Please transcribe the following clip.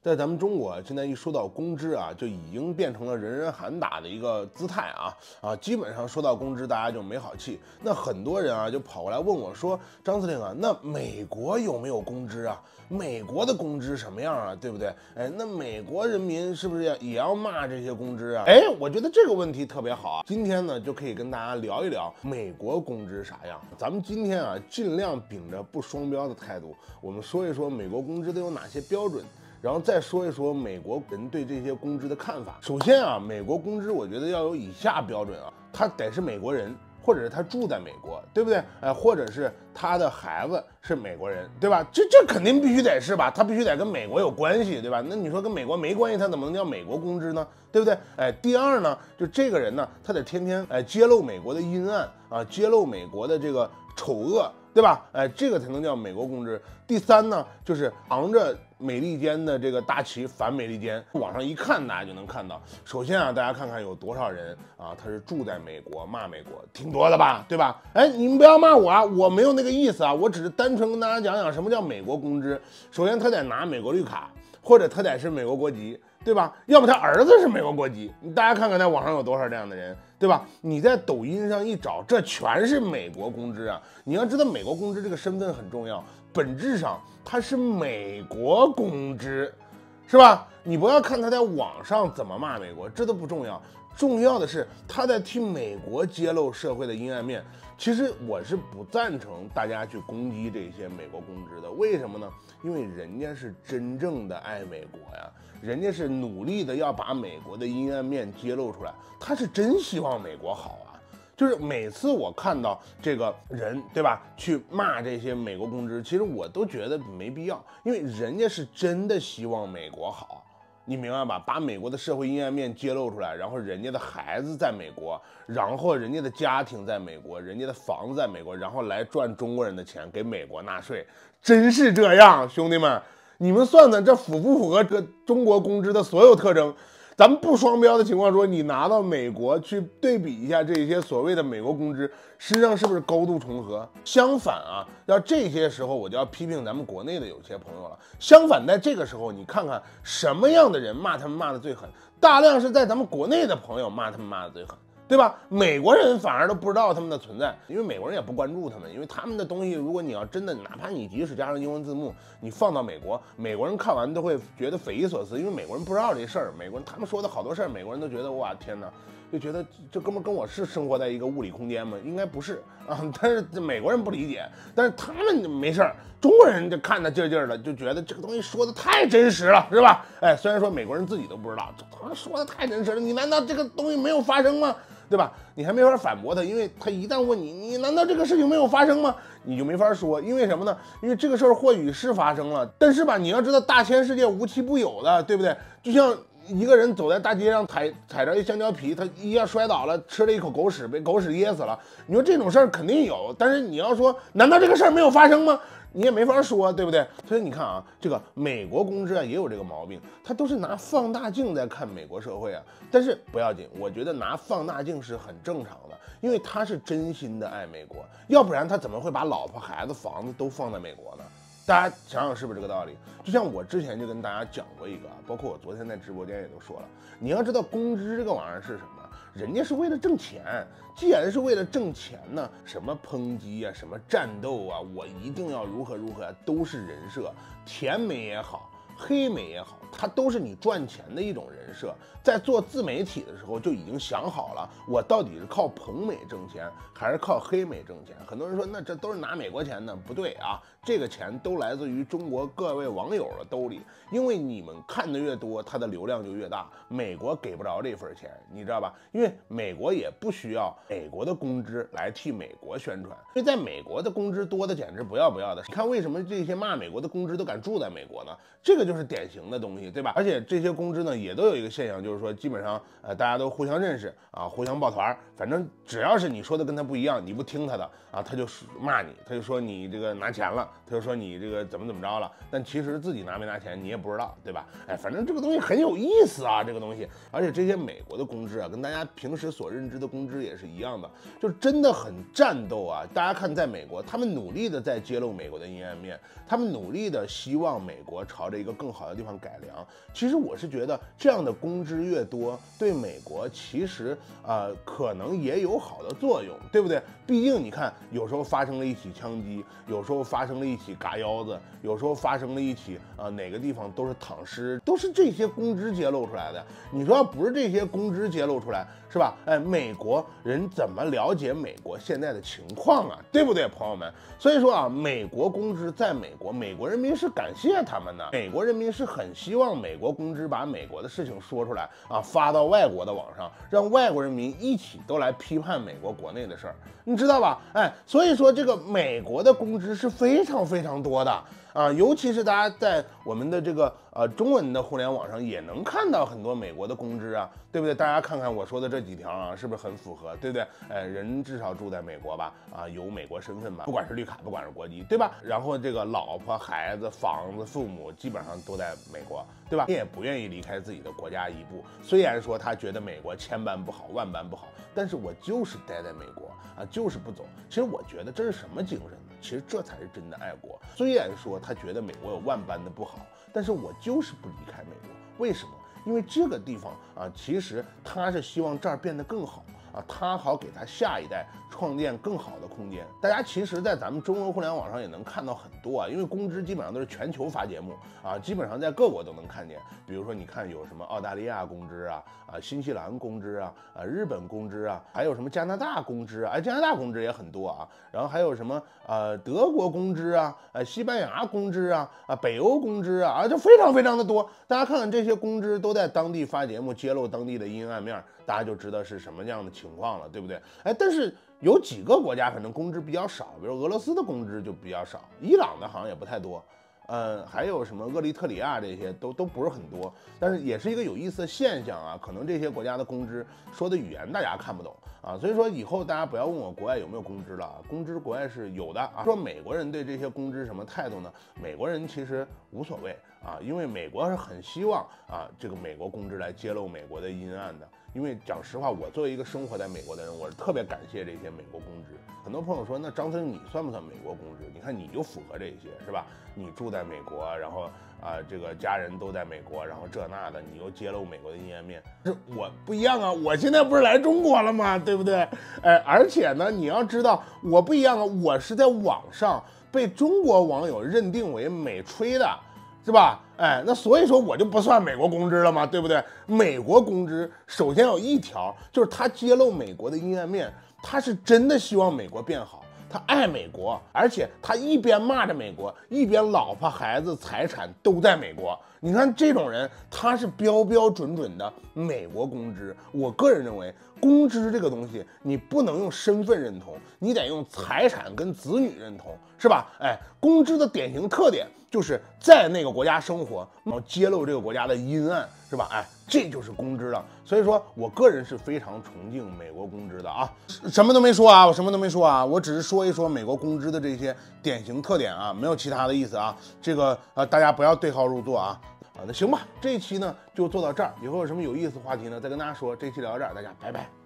在咱们中国，现在一说到公知啊，就已经变成了人人喊打的一个姿态基本上说到公知，大家就没好气。那很多人啊就跑过来问我说：“张司令啊，那美国有没有公知啊？美国的公知什么样啊？对不对？哎，那美国人民是不是也要骂这些公知啊？”哎，我觉得这个问题特别好啊。今天呢，就可以跟大家聊一聊美国公知啥样。咱们今天啊，尽量秉着不双标的态度，我们说一说美国公知都有哪些标准。然后再说一说美国人对这些公知的看法。首先啊，美国公知我觉得要有以下标准啊，他得是美国人，或者是他住在美国，对不对？哎，或者是他的孩子是美国人，对吧？这肯定必须得是吧？他必须得跟美国有关系，对吧？那你说跟美国没关系，他怎么能叫美国公知呢？对不对？哎，第二呢，就这个人呢，他得天天揭露美国的阴暗啊，揭露美国的这个丑恶，对吧？哎，这个才能叫美国公知。第三呢，就是昂着美利坚的这个大旗反美利坚，网上一看大家就能看到。首先啊，大家看看有多少人啊，他是住在美国骂美国，挺多的吧，对吧？哎，你们不要骂我啊，我没有那个意思啊，我只是单纯跟大家讲讲什么叫美国公知。首先他得拿美国绿卡，或者他得是美国国籍，对吧？要么他儿子是美国国籍，大家看看在网上有多少这样的人，对吧？你在抖音上一找，这全是美国公知啊！你要知道，美国公知这个身份很重要，本质上他是美国公知，是吧？你不要看他在网上怎么骂美国，这都不重要，重要的是他在替美国揭露社会的阴暗面。其实我是不赞成大家去攻击这些美国公知的，为什么呢？因为人家是真正的爱美国呀，人家是努力的要把美国的阴暗面揭露出来，他是真希望美国好啊。就是每次我看到这个人，对吧，去骂这些美国公知，其实我都觉得没必要，因为人家是真的希望美国好。你明白吧？把美国的社会阴暗面揭露出来，然后人家的孩子在美国，然后人家的家庭在美国，人家的房子在美国，然后来赚中国人的钱给美国纳税，真是这样，兄弟们，你们算算这符不符合这中国公知的所有特征？咱们不双标的情况说，你拿到美国去对比一下这些所谓的美国公知，实际上是不是高度重合？相反啊，要这些时候我就要批评咱们国内的有些朋友了。相反，在这个时候，你看看什么样的人骂他们骂的最狠，大量是在咱们国内的朋友骂他们骂的最狠。对吧？美国人反而都不知道他们的存在，因为美国人也不关注他们，因为他们的东西，如果你要真的，哪怕你即使加上英文字幕，你放到美国，美国人看完都会觉得匪夷所思，因为美国人不知道这事儿，美国人他们说的好多事儿，美国人都觉得哇天哪，就觉得这哥们跟我是生活在一个物理空间吗？应该不是啊，但是美国人不理解，但是他们没事儿，中国人就看得劲儿劲儿的，就觉得这个东西说的太真实了，是吧？哎，虽然说美国人自己都不知道，这他说的太真实了，你难道这个东西没有发生吗？对吧？你还没法反驳他，因为他一旦问你，你难道这个事情没有发生吗？你就没法说，因为什么呢？因为这个事儿或许是发生了，但是吧，你要知道大千世界无奇不有的，对不对？就像一个人走在大街上踩着一香蕉皮，他一下摔倒了，吃了一口狗屎，被狗屎噎死了。你说这种事儿肯定有，但是你要说，难道这个事儿没有发生吗？你也没法说，对不对？所以你看啊，这个美国公知啊也有这个毛病，他都是拿放大镜在看美国社会啊。但是不要紧，我觉得拿放大镜是很正常的，因为他是真心的爱美国，要不然他怎么会把老婆、孩子、房子都放在美国呢？大家想想是不是这个道理？就像我之前就跟大家讲过一个，包括我昨天在直播间也都说了，你要知道公知这个玩意儿是什么，人家是为了挣钱。既然是为了挣钱呢，什么抨击啊，什么战斗啊，我一定要如何如何啊，都是人设，甜美也好，黑美也好，它都是你赚钱的一种人设。在做自媒体的时候就已经想好了，我到底是靠捧美挣钱，还是靠黑美挣钱？很多人说，那这都是拿美国钱的，不对啊，这个钱都来自于中国各位网友的兜里，因为你们看的越多，它的流量就越大。美国给不着这份钱，你知道吧？因为美国也不需要美国的公知来替美国宣传，因为在美国的公知多的简直不要不要的。你看为什么这些骂美国的公知都敢住在美国呢？这个就是典型的东西，对吧？而且这些公知呢也都有一个现象，就是说基本上大家都互相认识啊，互相抱团，反正只要是你说的跟他不一样，你不听他的啊，他就骂你，他就说你这个拿钱了，他就说你这个怎么着了，但其实自己拿没拿钱你也不知道，对吧？哎，反正这个东西很有意思啊，这个东西。而且这些美国的公知啊，跟大家平时所认知的公知也是一样的，就真的很战斗啊。大家看，在美国，他们努力的在揭露美国的阴暗面，他们努力的希望美国朝着一个更好的地方改良。 其实我是觉得这样的公知越多，对美国其实可能也有好的作用，对不对？毕竟你看，有时候发生了一起枪击，有时候发生了一起嘎腰子，有时候发生了一起哪个地方都是躺尸，都是这些公知揭露出来的。你说要不是这些公知揭露出来，是吧？哎，美国人怎么了解美国现在的情况啊？对不对，朋友们？所以说啊，美国公知在美国，美国人民是感谢他们的，美国人民是很希望美国公知把美国的事情说出来啊，发到外国的网上，让外国人民一起都来批判美国国内的事儿，你知道吧？哎，所以说这个美国的公知是非常非常多的。尤其是大家在我们的这个中文的互联网上也能看到很多美国的公知啊，对不对？大家看看我说的这几条啊，是不是很符合，对不对？人至少住在美国吧，有美国身份吧，不管是绿卡，不管是国籍，对吧？然后这个老婆、孩子、房子、父母基本上都在美国，对吧？你也不愿意离开自己的国家一步。虽然说他觉得美国千般不好，万般不好，但是我就是待在美国啊，就是不走。其实我觉得这是什么精神呢？其实这才是真的爱国。虽然说他觉得美国有万般的不好，但是我就是不离开美国。为什么？因为这个地方啊，其实他是希望这儿变得更好啊，他好给他下一代创建更好的空间。大家其实，在咱们中文互联网上也能看到很多啊，因为公知基本上都是全球发节目啊，基本上在各国都能看见。比如说，你看有什么澳大利亚公知啊，新西兰公知啊，日本公知啊，还有什么加拿大公知啊，加拿大公知也很多啊。然后还有什么德国公知啊，西班牙公知啊，北欧公知啊，就非常非常的多。大家看看这些公知都在当地发节目，揭露当地的阴暗面，大家就知道是什么样的情况了，对不对？哎，但是有几个国家可能公知比较少，比如俄罗斯的公知就比较少，伊朗的好像也不太多。还有什么厄立特里亚这些都不是很多，但是也是一个有意思的现象啊。可能这些国家的公知说的语言大家看不懂啊，所以说以后大家不要问我国外有没有公知了啊，公知国外是有的啊。说美国人对这些公知什么态度呢？美国人其实无所谓啊，因为美国是很希望这个美国公知来揭露美国的阴暗的。因为讲实话，我作为一个生活在美国的人，我是特别感谢这些美国公知。很多朋友说，那张森你算不算美国公知？你看你就符合这些，是吧？你住在美国，然后这个家人都在美国，然后这那的，你又揭露美国的阴暗面。这我不一样啊，我现在不是来中国了吗？对不对？而且呢，你要知道我不一样啊，我是在网上被中国网友认定为美吹的。是吧？那所以说我就不算美国公知了吗？对不对？美国公知首先有一条，就是他揭露美国的阴暗面，他是真的希望美国变好，他爱美国，而且他一边骂着美国，一边老婆孩子财产都在美国。你看这种人，他是标标准准的美国公知。我个人认为，公知这个东西，你不能用身份认同，你得用财产跟子女认同，是吧？公知的典型特点就是在那个国家生活，然后揭露这个国家的阴暗，是吧？这就是公知了。所以说我个人是非常崇敬美国公知的啊。什么都没说啊，我什么都没说啊，我只是说一说美国公知的这些典型特点啊，没有其他的意思啊。这个大家不要对号入座啊。那行吧，这一期呢就做到这儿，以后有什么有意思的话题呢，再跟大家说。这一期聊到这儿，大家拜拜。